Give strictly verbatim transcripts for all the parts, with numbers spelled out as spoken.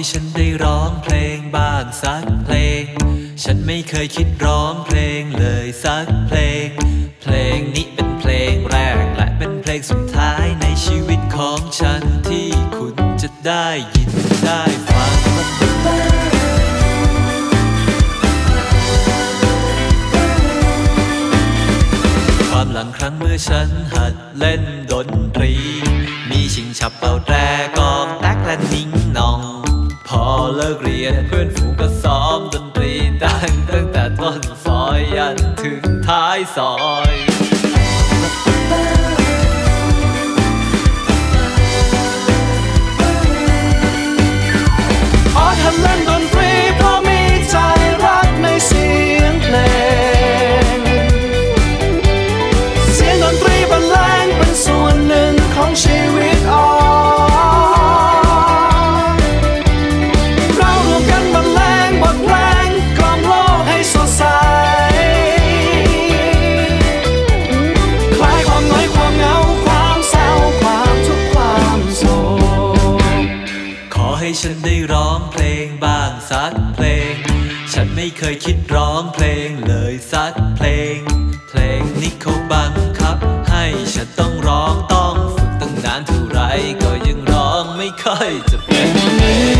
ฉันได้ร้องเพลงบ้างสักเพลงฉันไม่เคยคิดร้องเพลงเลยสักเพลงเพลงนี้เป็นเพลงแรกและเป็นเพลงสุดท้ายในชีวิตของฉันที่คุณจะได้ยินได้ฟังความหลังครั้งเมื่อฉันหัดเล่นดนตรีมีชิงฉับเป่าแตรกองแตกและนิ้งนองพอเลิกเรียนเพื่อนฝูงก็ซ้อมดนตรีดังตั้งแต่ต้นซอยยันถึงท้ายซอยขอทำเล่นดนตรีเพราะมีใจรักในเสียงเพลงเสียงดนตรีบรรเลงเป็นส่วนหนึ่งของชีวิตอ่อนเรารวมกันบรรเลงบทเพลงกล่อมโลกให้สดใสคลายความน้อยความเหงาความเศร้าความทุกข์ความโศกขอให้ฉันได้ร้องเพลงบ้างสักเพลงฉันไม่เคยคิดร้องเพลงเลยสักเพลงเพลงนี้เขาบังคับให้ฉันต้องร้องต้องฝึกตั้งนานเท่าไรก็ยังร้องไม่ค่อยจะเป็นเพลง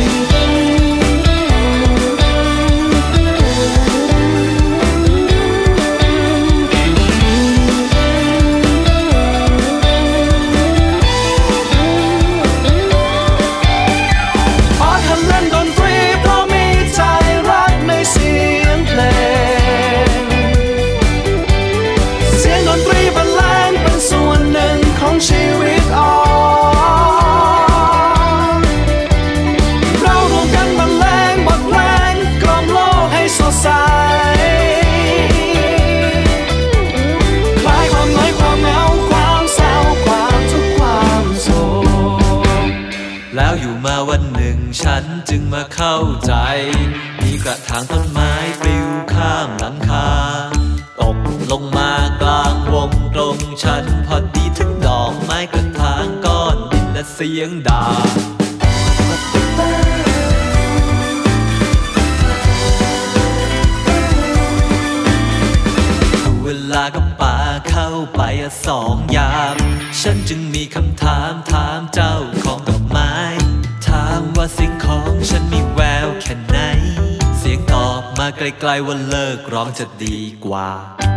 ชีวิตอ่อนเรารวมกันบรรเลงบทเพลงกล่อมโลกให้สดใสคลายความน้อยความเหงาความเศร้าความทุกข์ความโศกแล้วอยู่มาวันหนึ่งฉันจึงมาเข้าใจมีกระถางต้นไม้ปลิวข้ามหลังคาตกลงมากลางวงตรงฉันพอดีถึงดอกไม้กระถางก้อนดินและเสียงด่าเวลากับป่าเข้าไปสองยามฉันจึงมีคำถามถามเจ้าของดอกไม้ถามว่าสิ่งของฉันมีแววแค่ไหนเสียงตอบมาไกลๆว่าเลิกร้องจะดีกว่า